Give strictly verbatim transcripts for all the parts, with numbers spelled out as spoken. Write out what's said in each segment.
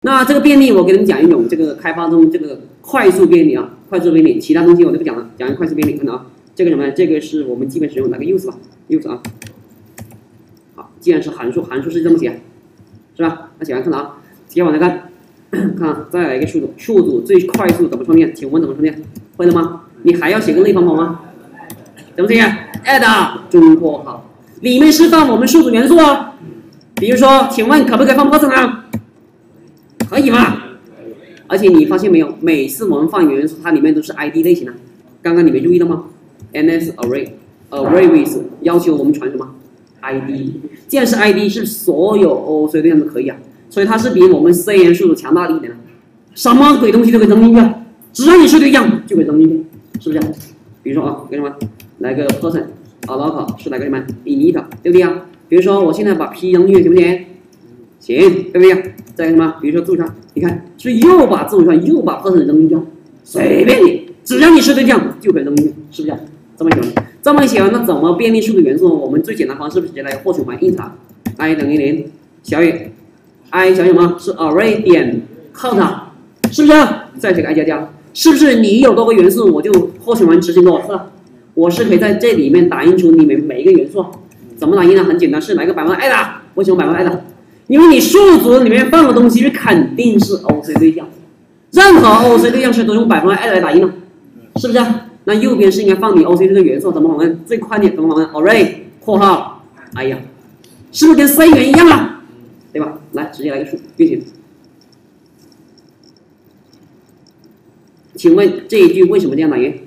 那这个便利，我给你们讲一种这个开发中这个快速便利啊，快速便利，其他东西我就不讲了，讲快速便利。看到啊，这个什么呢？这个是我们基本使用的那个 use 吧 ，use 啊。好，既然是函数，函数是这么写，是吧？那写完看到啊，接着往下看，看啊，再来一个数组，数组最快速怎么创建？请问怎么创建？会了吗？你还要写个类方法吗？怎么写 ？add 中括号，里面是放我们数组元素哦。比如说，请问可不可以放 person 啊？可以吗？而且你发现没有，每次我们放元素，它里面都是 I D 类型的。刚刚你没注意到吗 ？N S array array with 要求我们传什么 ？I D。既然是 I D， 是所有 O C 对象都可以啊，所以它是比我们 C N 数组强大了一点的。什么鬼东西都可以扔进去啊，只要你是对象就可以扔进去，是不是？比如说啊，给什么来个 person alloc 是来个什么 init， 对不对啊？比如说我现在把 P 扔进去行不行？行，对不对？再什么？比如说字符串，你看是又把字符串又把 person 扔进去，随便你，只要你是对象就可以扔进去，是不是？这么写完，这么写完，那怎么便利数组元素呢？我们最简单方式是直接来获取完 int i 等于零，小于 i 小于什么？是 array 点 count， 是不是？再写个 i 加加，是不是？你有多个元素，我就获取完执行多少次了？我是可以在这里面打印出你们每一个元素，怎么打印呢？很简单，是来个百分 i 的，为什么百分 i 的？因为你数组里面放的东西是肯定是 O C 对象，任何 O C 对象是都用百分 i 来打印的，是不是？那右边是应该放你 O C 这个元素，怎么访问？最快点怎么访问 ？array 括号，哎呀，是不是跟 C 元一样啊？对吧？来，直接来个数运行。请问这一句为什么这样打印？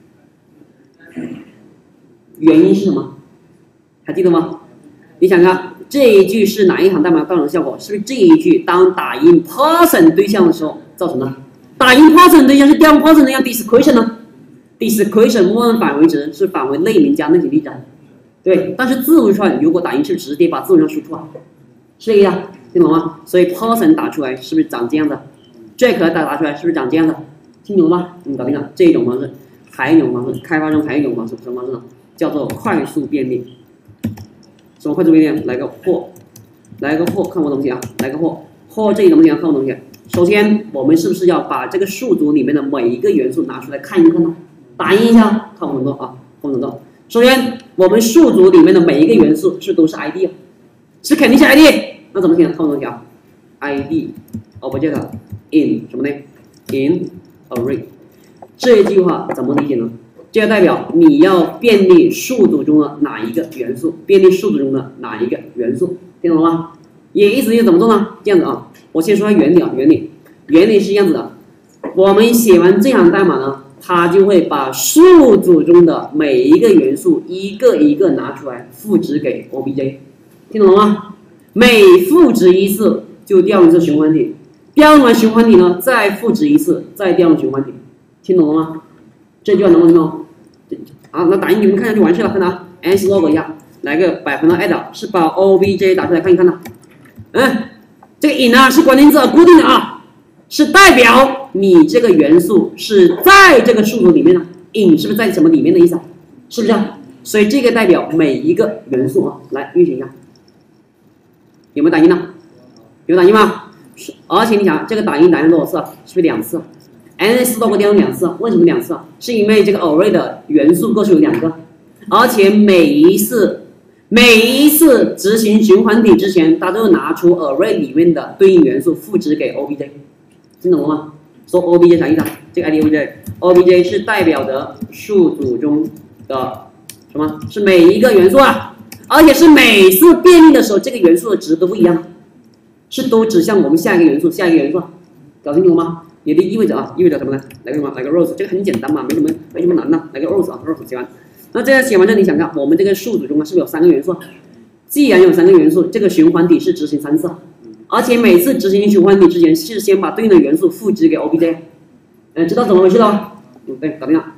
原因是什么？还记得吗？你想看这一句是哪一行代码造成的效果？是不是这一句当打印 person 对象的时候造成的？打印 person 对象是调用 person 对象 discretion 呢 ？discretion 默认返回值是返回类名加内型地址，对。但是字符串如果打印是直接把字符串输出啊，是一样，听懂吗？所以 person 打出来是不是长这样的 ？Jack 打打出来是不是长这样的？听懂了吗？嗯，搞定了。这一种方式，还有一种方式，开发中还有一种方式，什么方式呢？叫做快速便利。什么快速便利？来个或，来个或，看我东西啊，来个或，或这一东西啊，看我东西。首先，我们是不是要把这个数组里面的每一个元素拿出来看一看呢？打印一下，看我们做啊，看我们做。首先，我们数组里面的每一个元素是都是 I D 啊，是肯定是 I D。那怎么写？看我东西啊 ，I D object in 什么呢 ？in array。这句话怎么理解呢？这代表你要便利数组中的哪一个元素？便利数组中的哪一个元素？听懂了吗？也意思是怎么做呢？这样子啊，我先说下原理啊，原理，原理是这样子的。我们写完这行代码呢，它就会把数组中的每一个元素一个一个拿出来赋值给 O B J， 听懂了吗？每赋值一次就调用一次循环体，调用完循环体呢，再赋值一次，再调用循环体，听懂了吗？这句话能不能听懂？好，那打印你们看一下就完事了。看到啊 ，s log 一下，来个百分的 add， 是把 obj 打出来看一看的。嗯，这个 in 啊是关键字固定的啊，是代表你这个元素是在这个数组里面的。in 是不是在什么里面的意思啊？是不是啊？所以这个代表每一个元素啊，来运行一下，有没有打印呢？有打印吗？而且你想，这个打印打印多少次啊？是不是两次？ns log 调用两次，为什么两次啊？是因为这个 array 的元素个数有两个，而且每一次每一次执行循环体之前，它都会拿出 array 里面的对应元素赋值给 obj， 听懂了吗？说 obj 啥意思啊？这个 I D obj，obj 是代表着数组中的什么？是每一个元素啊，而且是每次便利的时候，这个元素的值都不一样，是都指向我们下一个元素，下一个元素啊，搞清楚吗？也就意味着啊，意味着什么呢？来个什么？来个 rows， 这个很简单嘛，没什么没什么难的，来个 rows 啊 ，rows 写完。那这样写完之后，你想看我们这个数组中啊，是不是有三个元素？既然有三个元素，这个循环体是执行三次，而且每次执行循环体之前是先把对应的元素赋值给 obj， 嗯，知道怎么回事了？嗯，对，搞定了。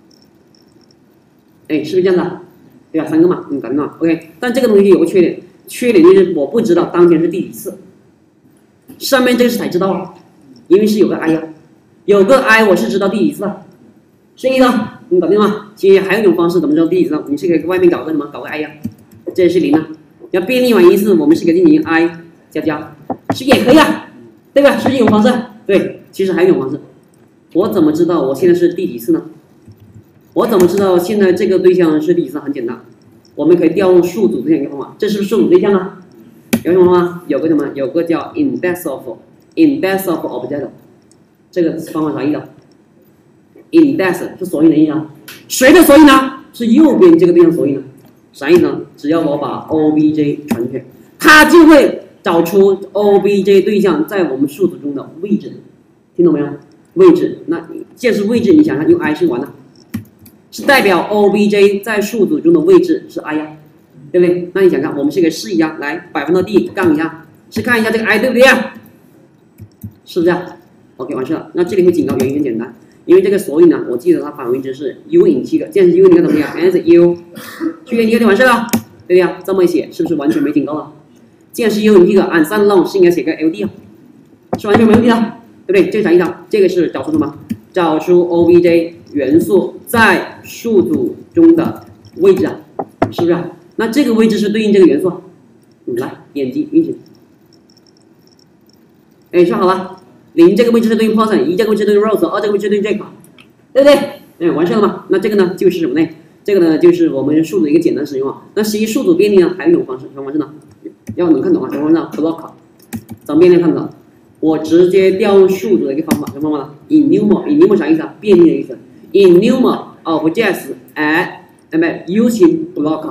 哎，是不是这样的？对吧？三个嘛，嗯，搞定了。OK， 但这个东西有个缺点，缺点就是我不知道当前是第几次，上面这个是才知道啊。因为是有个 i 呀、啊，有个 i 我是知道第几次的，是一个，你搞定吗？其实还有一种方式，怎么知道第几次？你是可以外面搞个什么，搞个 i 呀、啊，这也是零啊。要便利完一次，我们是可以进行 i 加加，是也可以啊， 对吧？是不是一种方式？对，其实还有一种方式，我怎么知道我现在是第几次呢？我怎么知道现在这个对象是第几次？很简单，我们可以调用数组这样一个方法，这是不是数组对象啊？有什么吗？有个什么？有个叫 index of index of object， 这个方法啥意思？index 是索引的意思啊，谁的索引呢？是右边这个对象索引的，啥意思呢？只要我把 obj 传进去，它就会找出 obj 对象在我们数组中的位置，听懂没有？位置，那既然是位置，你想想用 i 是完了，是代表 obj 在数组中的位置是 i 呀，对不对？那你想看，我们是可以试一下，来百分到 d 杠一下，是看一下这个 i 对不对呀？是不是啊 ？OK， 完事了。那这里会警告原因很简单。因为这个索引呢，我记得它返回值是 u 引七个，这样是 u 引个怎么样 ？as u 去引七个就完事了，对不对呀？这么一写是不是完全没警告了？既然是 u 引七个，按三 long 是应该写个 ld 啊，是完全没问题的，对不对？这个啥意思啊？这个是找出什么？找出 obj 元素在数组中的位置啊，是不是啊？那这个位置是对应这个元素啊。嗯，来点击运行，哎，说好了。零这个位置是对应 person， 一这个位置对应 rows， 二这个位置对应 jack， 对不对？嗯，完事了吗？那这个呢，就是什么呢？这个呢，就是我们数组一个简单使用啊。那实际数组便利呢，还有一种方式，什么方式呢？要能看懂啊，什么方式呢 ？block， 怎么便利看懂？我直接调用数组的一个方法，什么方法呢 ？enumer，enumer 啥意思啊？便利的意思。enumer objects at， 哎没 using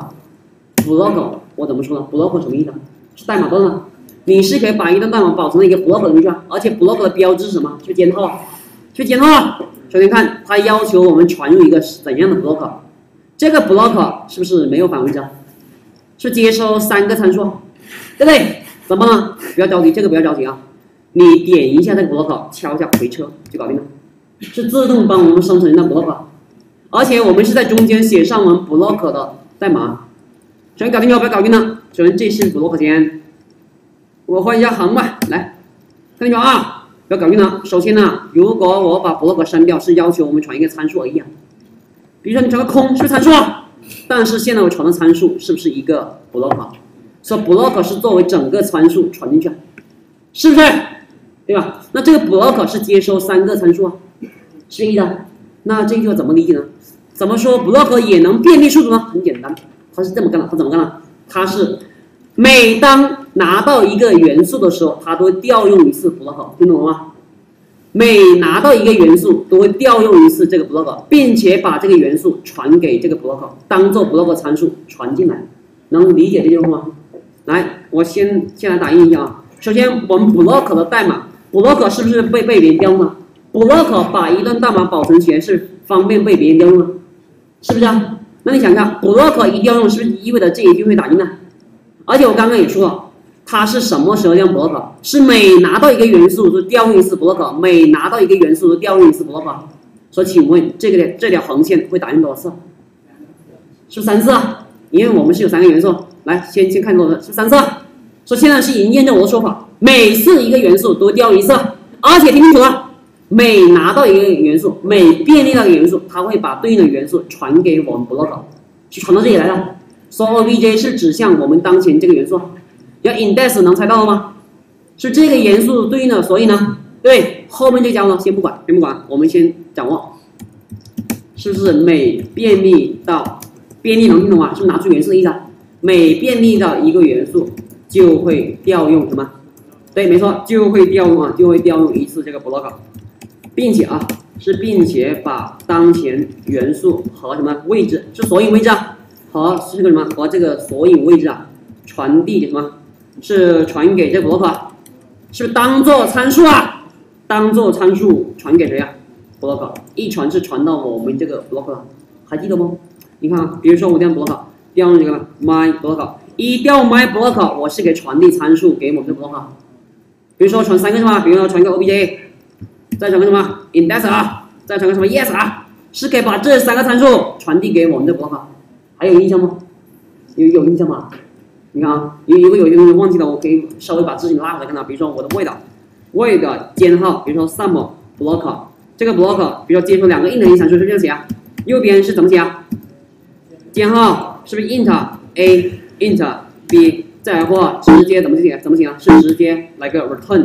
block，block 我怎么说呢 ？block 什么意思啊？是代码段啊。你是可以把一段代码保存在一个 block 里面去啊，而且 block 的标志是什么？是编号啊，是编号啊。首先看，它要求我们传入一个怎样的 block？ 这个 block 是不是没有返回值？是接收三个参数，对不对？怎么呢？不要着急，这个不要着急啊。你点一下这个 block， 敲一下回车就搞定了，是自动帮我们生成一段 block， 而且我们是在中间写上我们 block 的代码。首先搞定了，不要搞定了。首先这是 block 先。我换一下行吧，来，看清楚啊，不要搞晕了。首先呢，如果我把 block 删掉，是要求我们传一个参数而已啊。比如说你传个空，是不是参数啊？但是现在我传的参数是不是一个 block？ 所以 block 是作为整个参数传进去，是不是？对吧？那这个 block 是接收三个参数啊，是一的。那这句话怎么理解呢？怎么说 block 也能便利数组呢？很简单，它是这么干的，它怎么干呢？它是每当拿到一个元素的时候，它都会调用一次 block， 听懂了吗？每拿到一个元素都会调用一次这个 block， 并且把这个元素传给这个 block， 当做 block 参数传进来，能理解这句话吗？来，我先先来打印一下啊。首先，我们 block 的代码 ，block 是不是被被别人调用了 ？block 把一段代码保存起来是方便被别人调用的，是不是啊？那你想看 block 一调用，是不是意味着这一句会打印呢？而且我刚刚也说了，它是什么时候用 block？ 是每拿到一个元素就调用一次 block， 每拿到一个元素就调用一次 block。所以请问这个这条横线会打印多少次？是不是三次啊？因为我们是有三个元素，来先先看多少次？是三次啊。所以现在是已经验证我的说法，每次一个元素都调用一次，而且听清楚了，每拿到一个元素，每便利到一个元素，它会把对应的元素传给我们 block， 就传到这里来了。所以 obj 是指向我们当前这个元素。要 index 能猜到了吗？是这个元素对应的，所以呢，对后面这家呢，先不管，先不管，我们先掌握，是不是每便利到便利能听懂吗？是不是拿出元素的意思啊？每便利到一个元素就会调用什么？对，没错，就会调用啊，就会调用一次这个 block， 并且啊，是并且把当前元素和什么位置，是索引位置啊，和是个什么和这个索引位置啊，传递给什么？是传给这个 block， 是不是当做参数啊？当做参数传给谁啊 ？block 一传是传到我们这个 block 了，还记得不？你看啊，比如说我这样 block 调用这个 my block， 一调 my block， 我是给传递参数给我们的 block。比如说传三个什么？比如说传个 obj， 再传个什么 index 啊，再传个什么 yes 啊，是可以把这三个参数传递给我们的 block。还有印象吗？有有印象吗？你看啊，如果有些东西忘记了，我可以稍微把字形拉回来看到，比如说我的 void，void 尖号，比如说 sum block， 这个 block， 比如说接收两个 int 一参数是这样写啊，右边是怎么写啊？尖号是不是 int a，int b， 再或直接怎么写？怎么写啊？是直接来个 return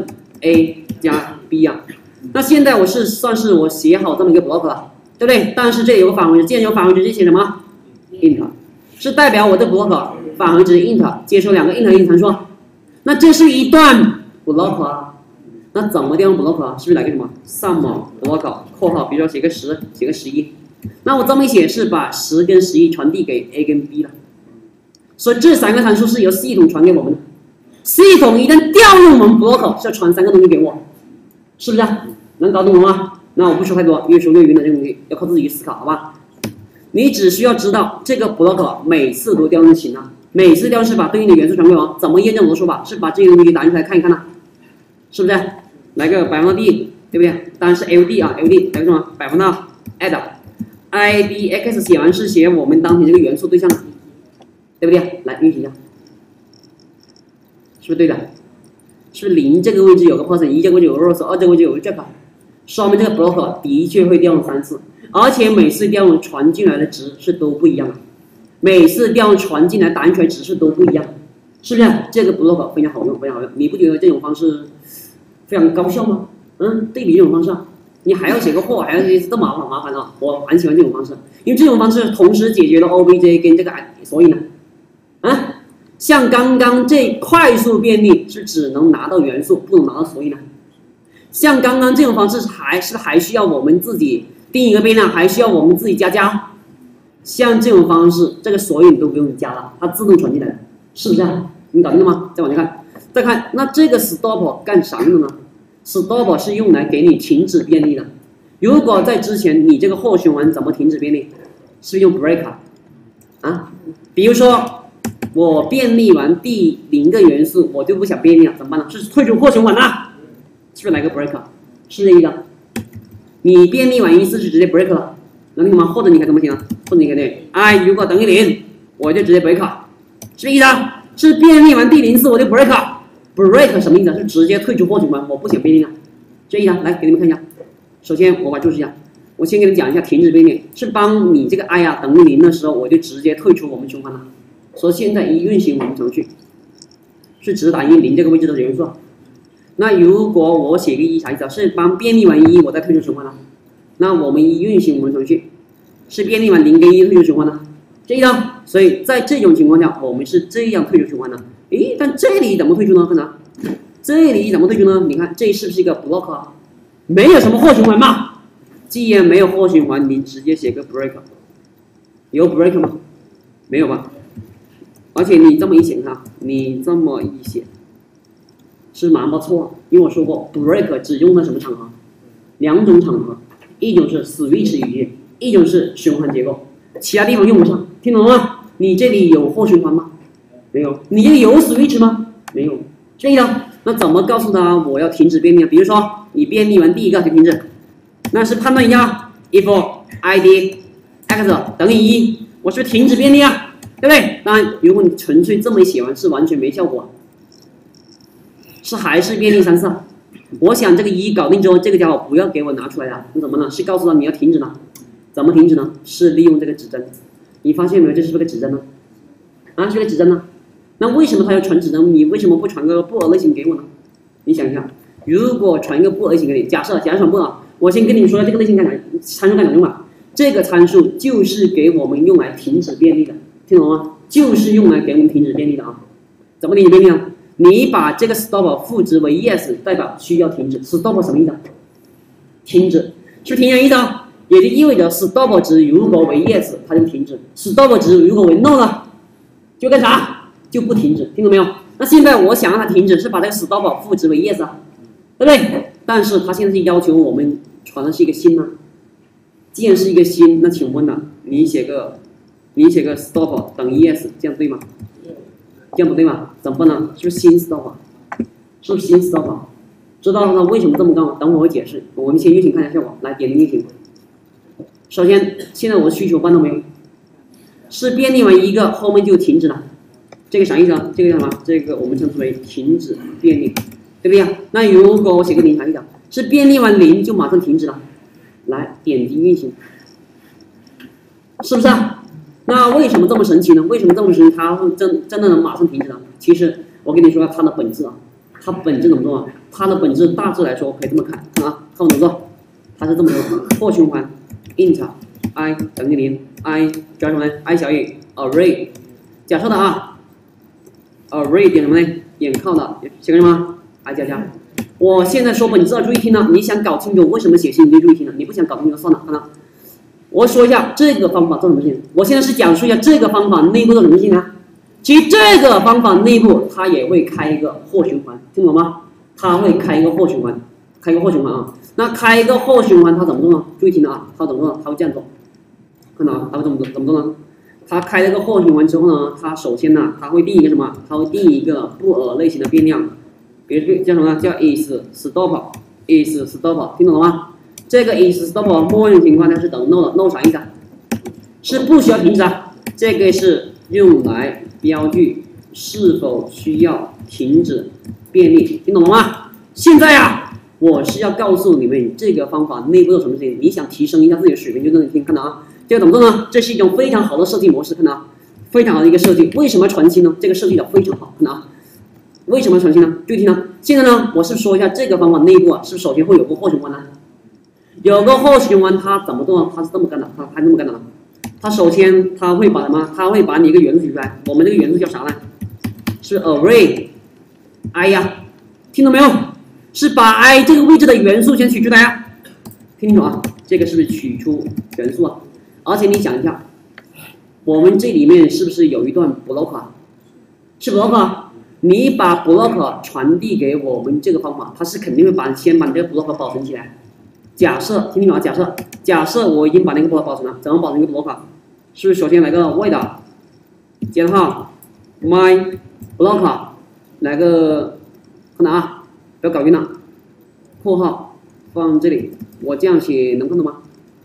A 加 B 啊。那现在我是算是我写好这么一个 block 了，对不对？但是这里有个返回值，既然有返回值，就写什么 int， 是代表我的 block 返回值 int 接收两个 int int 参数。那这是一段 block 啊，那怎么调用 block 啊？是不是来个什么 sum block 括号，比如说写个十，写个十一。那我这么一写是把十跟十一传递给 A 跟 B 了，所以这三个参数是由系统传给我们的。系统一旦调用我们 block 是要传三个东西给我，是不是、啊？能搞懂了吗？那我不说太多，越说越晕的这个东西要靠自己去思考，好吧？你只需要知道这个 block 每次都调用就行了，每次调用是把对应的元素传给我。怎么验证我的说法？是把这些东西打印出来看一看呢、啊？是不是？来个百分比，对不对？当然是 L D 啊 ，L D 来个什么？百分的 add I D X 写完是写我们当前这个元素对象的，对不对？来运行一下，是不是对的？是不是零这个位置有个 person， 一这个位置有个 rows， 二这个位置有个 jack， 说明这个 block 的确会调用三次，而且每次调用传进来的值是都不一样的，每次调用传进来打印出来值是都不一样的，是不是？这个 block 非常好用，非常好用，你不觉得这种方式非常高效吗？嗯，对比这种方式啊，你还要写个或，还要这么麻烦麻烦啊！我很喜欢这种方式，因为这种方式同时解决了 O B J 跟这个所以呢，啊。像刚刚这快速便利是只能拿到元素，不能拿到所以呢。像刚刚这种方式还是还需要我们自己定一个变量，还需要我们自己加加。像这种方式，这个所以你都不用你加了，它自动传进来的，是不是啊？你搞定了吗？再往下看，再看，那这个 stop 干啥用的呢 ？stop 是用来给你停止便利的。如果在之前你这个或循环怎么停止便利？是用 break 啊？比如说。我便利完第零个元素，我就不想便利了，怎么办呢？是退出或循环啦，是不是来个 break？ 是这意思。你便利完一次是直接 break 了，能听懂吗？或者你可以怎么写呢？或者你可以对 i 如果等于零，我就直接 break， 是这意思啊？是便利完第零次我就 break，break 什么意思？是直接退出或循环，我不想便利了，这意思啊？来给你们看一下。首先我把注释一下，我先给你讲一下停止便利，是帮你这个 i 啊等于零的时候，我就直接退出我们循环了。说现在一运行我们程序，是只打印零这个位置的元素。那如果我写个一啥意思啊？是帮便利完一我再退出循环了。那我们一运行我们程序，是便利完零跟一退出循环了，这样。所以在这种情况下，我们是这样退出循环的。诶，但这里怎么退出呢？看啥？这里怎么退出呢？你看这是不是一个 block 啊？没有什么或循环嘛？既然没有或循环，你直接写个 break， 有 break 吗？没有吧？而且你这么一写哈，你这么一写，是蛮不错。因为我说过 ，break 只用在什么场合？两种场合，一种是 switch 语句，一种是循环结构，其他地方用不上。听懂了吗？你这里有或循环吗？没有。你这里有 switch 吗？没有。这样，那怎么告诉他我要停止便利啊？比如说你便利完第一个就停止，那是判断一下 if id x 等于一，我是不是停止便利啊？对不对？当然，如果你纯粹这么一写完，是完全没效果，是还是便利三次。我想这个一搞定之后，这个家伙不要给我拿出来了，那怎么呢？是告诉他你要停止呢？怎么停止呢？是利用这个指针。你发现没有？这是不是个指针呢？啊，是个指针呢？那为什么他要传指针？你为什么不传个布尔类型给我呢？你想一下，如果传一个布尔类型给你，假设假设传布尔，我先跟你们说这个类型干啥参数干啥用啊？这个参数就是给我们用来停止便利的。听懂吗？就是用来给我们停止便利的啊！怎么停止便利呢？你把这个 stop 赋值为 yes， 代表需要停止。stop 什么意思？停止，是停止意思啊？也就意味着 stop 值如果为 yes， 它就停止 ；stop 值如果为 no 呢，就干啥？就不停止。听懂没有？那现在我想让它停止，是把这个 stop 赋值为 yes 啊，对不对？但是它现在是要求我们传的是一个新呢、啊。既然是一个新，那请问呢，你写个。你写个 stop 等于 yes， 这样对吗？这样不对吗？怎么办呢？是不是新 stop？ 是不是新 stop？ 知道了为什么这么干？等会我会解释。我们先运行看一下效果。来点击运行。首先，现在我的需求办到没有？是便利完一个，后面就停止了。这个啥意思啊？这个叫什么？这个我们称之为停止便利，对不对呀？那如果我写个零啥意思啊？是便利完零就马上停止了。来点击运行，是不是啊？那为什么这么神奇呢？为什么这么神奇？它会真真的能马上停止呢？其实我跟你说它的本质啊，它本质怎么做啊？ 它的本质大致来说可以这么看啊，看我怎么做，它是这么做，或循环 int i 等于零 i 加什么呢 ？i 小于 array， 假设的啊 ，array 点什么呢？点靠的写个什么 i 加加。我现在说本质，注意听了。你想搞清楚为什么写信，你就注意听了。你不想搞清楚算了，看到。我说一下这个方法做什么事情。我现在是讲述一下这个方法内部做什么事情呢？其实这个方法内部它也会开一个或循环，听懂吗？它会开一个或循环，开一个或循环啊。那开一个或循环它怎么做呢？注意听了啊，它怎么做呢？它会这样做，看到啊？它会怎么做？怎么做呢？它开了个或循环之后呢，它首先呢，它会定一个什么？它会定一个布尔类型的变量。比如叫什么呢？叫 is stop is stop， 听懂了吗？这个 is stop 默认情况下是等 no 的 ，no 啥意思啊？是不需要停止啊。这个是用来标记是否需要停止便利，听懂了吗？现在啊，我是要告诉你们这个方法内部有什么事情。你想提升一下自己的水平，就这么听，看到啊？这个怎么做呢？这是一种非常好的设计模式，看到啊？非常好的一个设计。为什么传新呢？这个设计的非常好，看到啊？为什么传新呢？具体呢？现在呢，我是说一下这个方法内部啊，是首先会有个或循环呢。有个或循环，它怎么做呢？它是这么干的，它它这么干的。它首先它会把什么？它会把你一个元素取出来。我们这个元素叫啥呢？是 array i 呀，听懂没有？是把 i 这个位置的元素先取出来呀。听清楚啊？这个是不是取出元素啊？而且你想一下，我们这里面是不是有一段 block 啊？是 block 啊？你把 block 传递给我们这个方法，它是肯定会把先把你这个 block 保存起来。假设听清楚啊？假设假设我已经把那个 block 保存了，怎么保存一个 block？ 是不是首先来个 void 尖号 my block 来个看到啊？不要搞晕了，括号放这里，我这样写能看懂吗？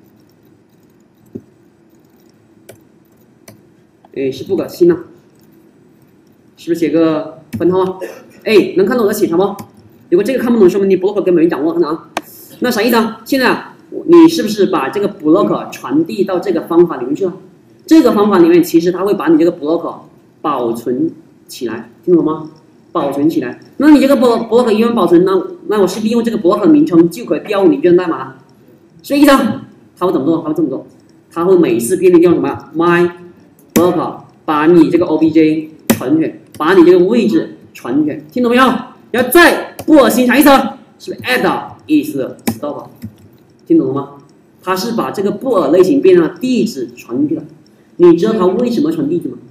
哎，是不可信啊？是不是写个分号啊？哎，能看懂我在写什么？如果这个看不懂，说明你 block 根本没掌握，看到啊？那啥意思啊？现在啊，你是不是把这个 block 传递到这个方法里面去了？这个方法里面其实它会把你这个 block 保存起来，听懂吗？保存起来。那你这个 block 一旦保存，那那我是利用这个 block 的名称就可以调用你这段代码了，是这意思啊？它会怎么做？它会这么做，它会每次便利调用什么 my block 把你这个 obj 传进去，把你这个位置传进去，听懂没有？然后再布尔新啥意思？是不是 add is stop？ 听懂了吗？它是把这个布尔类型变量的地址传进去了。你知道它为什么传地址吗？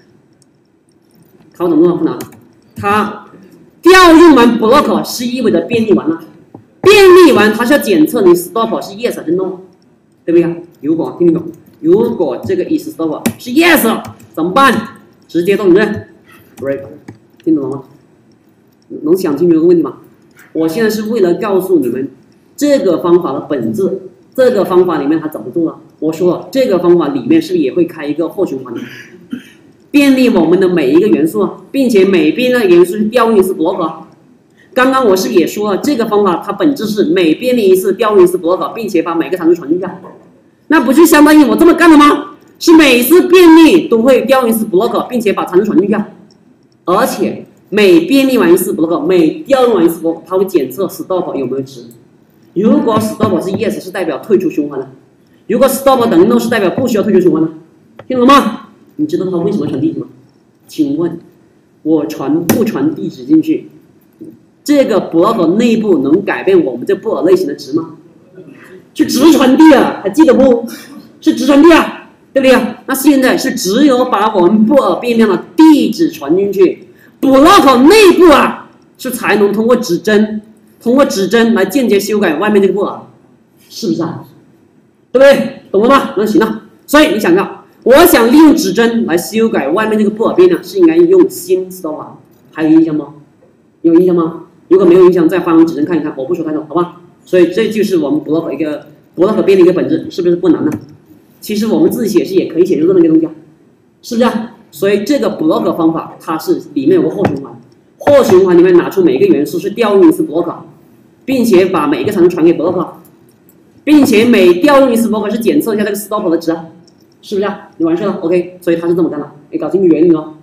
它怎么做？看它调用完 block 是意味着便利完了，便利完它是要检测你 stop 是 yes 还是 no， 对不对？如果听懂，如果这个 is stop 是 yes 怎么办？直接动对不对 ？break， 听懂了吗？能想清楚这个问题吗？我现在是为了告诉你们这个方法的本质，这个方法里面它怎么做了？我说了，这个方法里面是不是也会开一个或循环的，便利我们的每一个元素，并且每便利元素是调用一次 block。刚刚我是也说了，这个方法它本质是每便利一次调用一次 block， 并且把每个参数传进去，那不就相当于我这么干了吗？是每次便利都会调用一次 block， 并且把参数传进去，而且每便利完一次 block， 每调用完一次 block， 它会检测 stop 有没有值。如果 stop 是 yes， 是代表退出循环了。如果 stop 等于 no， 是代表不需要退出循环了，听懂了吗？你知道它为什么传地址吗？请问，我传不传地址进去，这个 block 内部能改变我们这布尔类型的值吗？是值传递啊，还记得不？是值传递啊，对不对啊？那现在是只有把我们布尔变量的地址传进去 ，block 内部啊，是才能通过指针，通过指针来间接修改外面这个布尔，是不是啊？对不对？懂了吗？那行了。所以你想到，我想利用指针来修改外面这个布尔变量，是应该用新 stop， 还有印象吗？有印象吗？如果没有印象，再翻回指针看一看。我不说太多，好吧？所以这就是我们 block 一个 block 变的一个本质，是不是不难呢？其实我们自己写是也可以写出这么一个东西啊，是不是啊？所以这个 block 方法，它是里面有个或循环，或循环里面拿出每一个元素是调用一次 block， 并且把每一个参数传给 block。并且每调用一次 block 是检测一下这个 stop 的值啊，是不是啊？你完事了 ，OK， 所以它是这么干的，你搞清楚原理哦。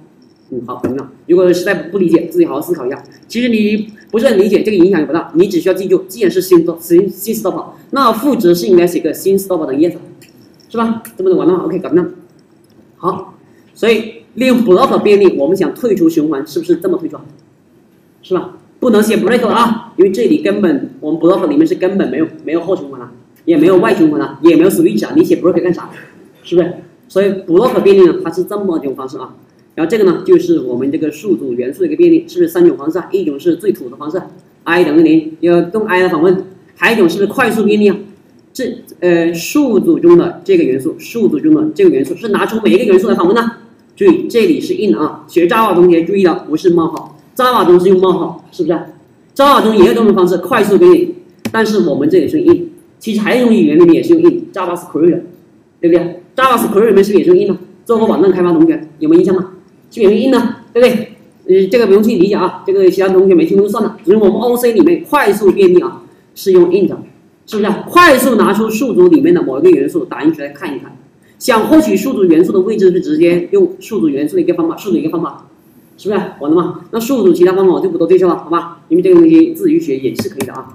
嗯，好，懂了。如果实在不理解，自己好好思考一下。其实你不是很理解，这个影响也不大。你只需要记住，既然是新新新 stop， 那赋值是应该写个新 stop 等于 yes， 是吧？这么就完了吗 ？OK， 搞定了。好，所以利用 block 便利，我们想退出循环，是不是这么退出？是吧？不能写 break 啊，因为这里根本我们 block 里面是根本没有没有后循环啊，也没有外循环啊，也没有 switch 啊，你写 break 干啥？是不是？所以 block 便利呢，它是这么一种方式啊。然后这个呢，就是我们这个数组元素的一个便利，是不是三种方式啊？一种是最土的方式 ，i 等于零，要用 i 来访问；还有一种是不是快速便利啊？这呃数组中的这个元素，数组中的这个元素是拿出每一个元素来访问呢？注意这里是 in 啊，学 Java 同学注意了，不是冒号 ，Java 中是用冒号，是不是 ？Java 中也有这种方式，快速便利，但是我们这里是用 in， 其实还有一种语言里面也是用 in，JavaScript， 对不对 ？JavaScript 里面是不是也是用 in 呢？做过网站开发同学有没有印象呢？是不是用 in 呢？对不对？呃，这个不用去理解啊，这个其他同学没听懂算了。只是我们 O C 里面快速便利啊，是用 int， 是不是？快速拿出数组里面的某一个元素打印出来看一看。想获取数组元素的位置，是直接用数组元素的一个方法，数组一个方法，是不是？完了吗？那数组其他方法我就不多介绍了，好吧？因为这个东西自己学也是可以的啊。